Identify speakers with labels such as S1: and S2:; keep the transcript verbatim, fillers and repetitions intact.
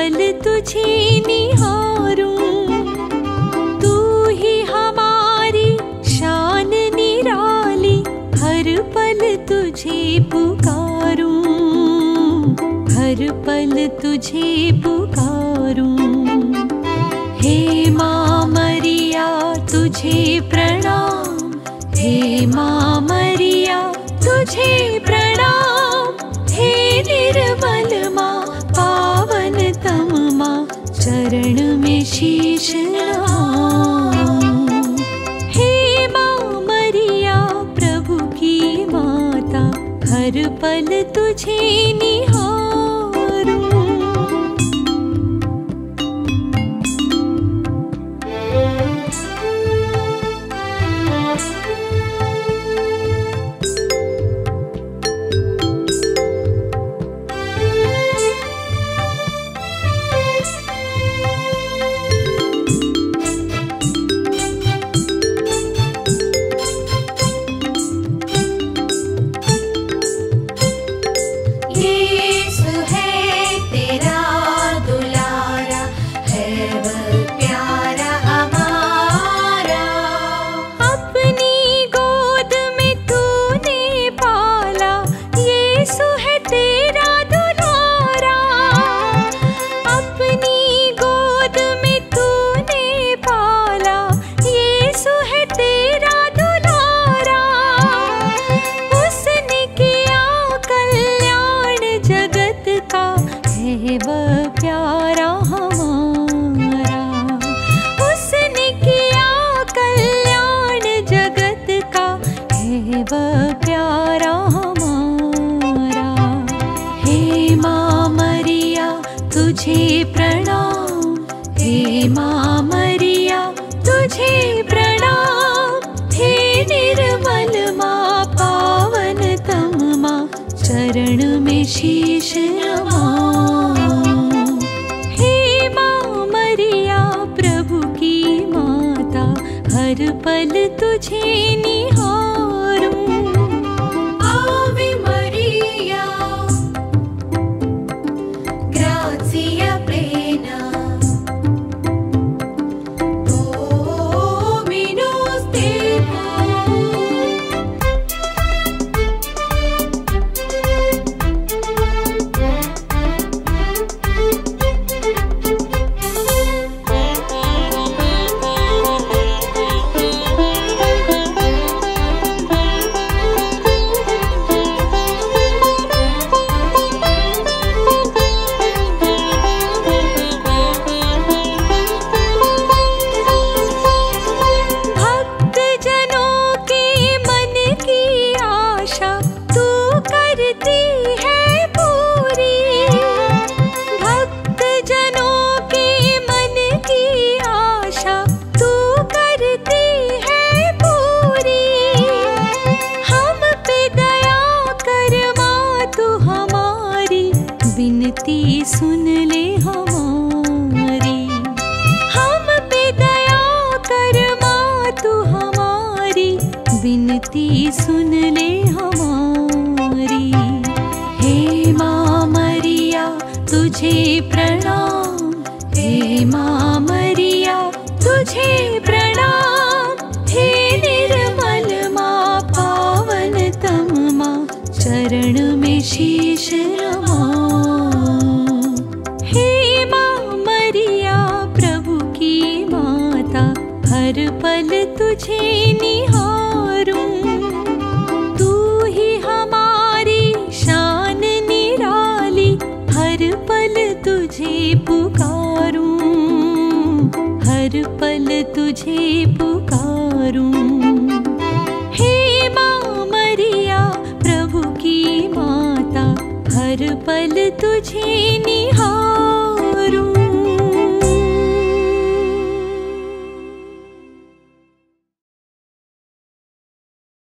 S1: पल तुझे निहारूं। तू ही हमारी शान निराली, हर पल तुझे पुकारूं, हर पल तुझे पुकारूं। हे माँ मरिया तुझे प्रणाम, हे माँ मरिया तुझे प्रणाम। हे निर्मल माँ पावन तम माँ, चरण में शीश नवाऊं। हे माँ मरिया प्रभु की माता, हर पल तुझे निहारूं। प्यारा हमारा, उसने किया कल्याण जगत का, है वह प्यारा हमारा। हे माँ मरिया तुझे प्रणाम, हे माँ मरिया तुझे प्रणाम। हे निर्मल माँ पावन तम माँ, चरण में शीश नवाऊं। हर पल तुझे निहारूं। आवे मरिया ग्राज़िया प्लेना, Dominus विनती सुन ले हमारी, हम पे दया कर माँ तू हमारी, विनती सुन ले हमारी। हे माँ मरिया तुझे प्रणाम, हे माँ मरिया तुझे प्रणाम। हे निर्मल माँ पावन तम माँ, चरण में शीश नवाऊं। हर पल तुझे निहारूं। तू ही हमारी शान निराली, हर पल तुझे पुकारूं, हर पल तुझे पुकारूं। हे माँ मरिया प्रभु की माता, हर पल तुझे निहारूं।